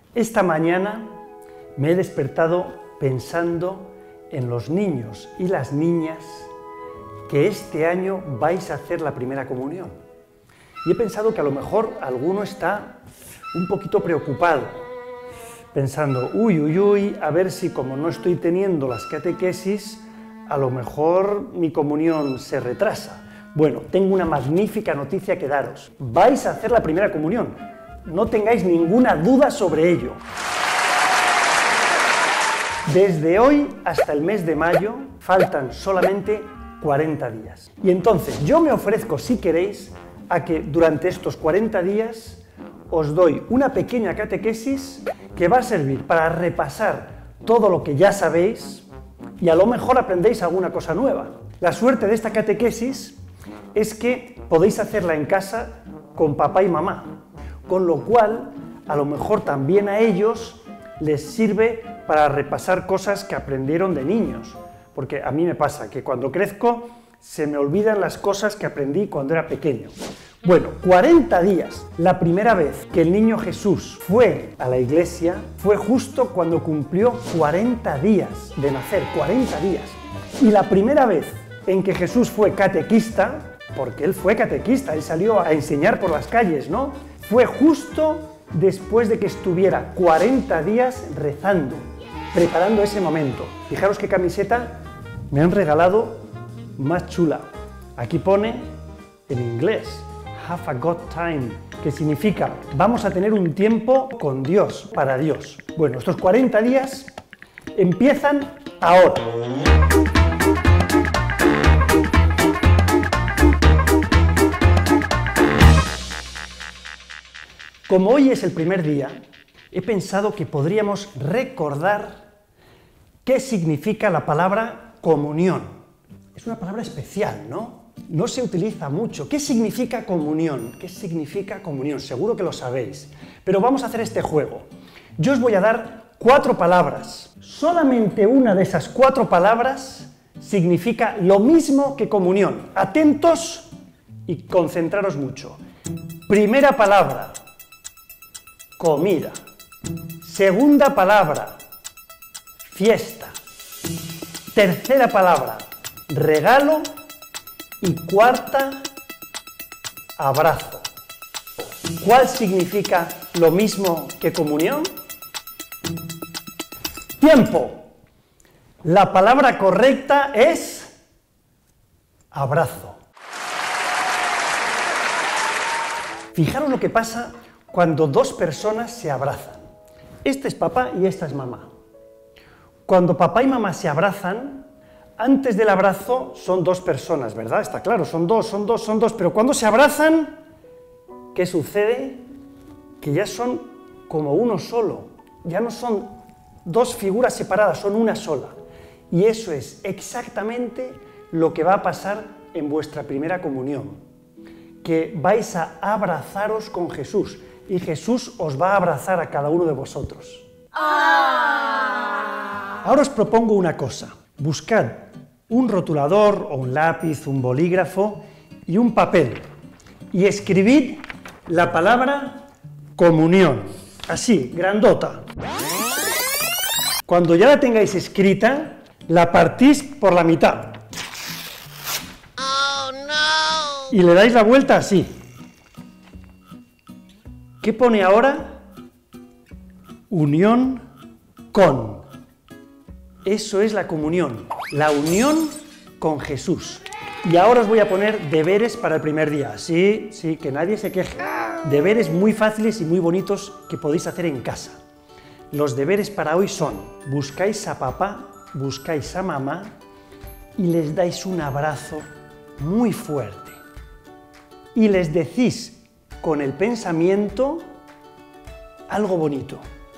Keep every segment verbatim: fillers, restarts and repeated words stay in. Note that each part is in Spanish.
Esta mañana me he despertado pensando en los niños y las niñas que este año vais a hacer la primera comunión. Y he pensado que a lo mejor alguno está un poquito preocupado, pensando, uy, uy, uy, a ver si como no estoy teniendo las catequesis, a lo mejor mi comunión se retrasa. Bueno, tengo una magnífica noticia que daros. Vais a hacer la primera comunión. No tengáis ninguna duda sobre ello. Desde hoy hasta el mes de mayo faltan solamente cuarenta días. Y entonces yo me ofrezco, si queréis, a que durante estos cuarenta días os doy una pequeña catequesis que va a servir para repasar todo lo que ya sabéis y a lo mejor aprendéis alguna cosa nueva. La suerte de esta catequesis es que podéis hacerla en casa con papá y mamá, con lo cual a lo mejor también a ellos les sirve para repasar cosas que aprendieron de niños, porque a mí me pasa que cuando crezco se me olvidan las cosas que aprendí cuando era pequeño. Bueno, cuarenta días. La primera vez que el niño Jesús fue a la iglesia fue justo cuando cumplió cuarenta días de nacer, cuarenta días. Y la primera vez en que Jesús fue catequista, porque él fue catequista, él salió a enseñar por las calles, ¿no? Fue justo después de que estuviera cuarenta días rezando, preparando ese momento. Fijaros qué camiseta me han regalado más chula. Aquí pone en inglés, have a good time, que significa vamos a tener un tiempo con Dios, para Dios. Bueno, estos cuarenta días empiezan ahora. Como hoy es el primer día, he pensado que podríamos recordar qué significa la palabra comunión. Es una palabra especial, ¿no? No se utiliza mucho. ¿Qué significa comunión? ¿Qué significa comunión? Seguro que lo sabéis. Pero vamos a hacer este juego. Yo os voy a dar cuatro palabras. Solamente una de esas cuatro palabras significa lo mismo que comunión. Atentos y concentraros mucho. Primera palabra, comida. Segunda palabra, fiesta. Tercera palabra, regalo. Y cuarta, abrazo. ¿Cuál significa lo mismo que comunión? Tiempo. La palabra correcta es abrazo. Fijaros lo que pasa cuando dos personas se abrazan. Este es papá y esta es mamá. Cuando papá y mamá se abrazan, antes del abrazo son dos personas, ¿verdad? Está claro, son dos, son dos, son dos, pero cuando se abrazan, ¿qué sucede? Que ya son como uno solo, ya no son dos figuras separadas, son una sola. Y eso es exactamente lo que va a pasar en vuestra primera comunión, que vais a abrazaros con Jesús, y Jesús os va a abrazar a cada uno de vosotros. Ah. Ahora os propongo una cosa, buscad un rotulador o un lápiz, un bolígrafo y un papel, y escribid la palabra comunión, así, grandota. Cuando ya la tengáis escrita, la partís por la mitad. Oh, no. Y le dais la vuelta así. ¿Qué pone ahora? Unión con. Eso es la comunión, la unión con Jesús. Y ahora os voy a poner deberes para el primer día. Sí, sí, que nadie se queje. Deberes muy fáciles y muy bonitos que podéis hacer en casa. Los deberes para hoy son, buscáis a papá, buscáis a mamá y les dais un abrazo muy fuerte. Y les decís con el pensamiento algo bonito.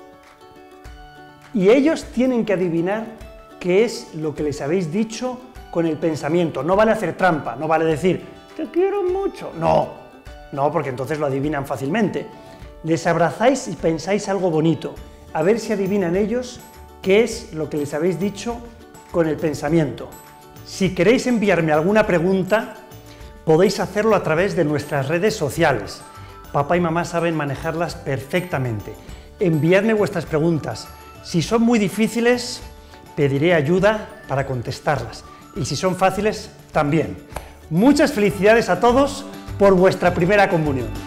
Y ellos tienen que adivinar qué es lo que les habéis dicho con el pensamiento. No vale hacer trampa, no vale decir, te quiero mucho. No, no, porque entonces lo adivinan fácilmente. Les abrazáis y pensáis algo bonito. A ver si adivinan ellos qué es lo que les habéis dicho con el pensamiento. Si queréis enviarme alguna pregunta, podéis hacerlo a través de nuestras redes sociales. Papá y mamá saben manejarlas perfectamente. enviadme vuestras preguntas. Si son muy difíciles, pediré ayuda para contestarlas. Y si son fáciles, también. Muchas felicidades a todos por vuestra primera comunión.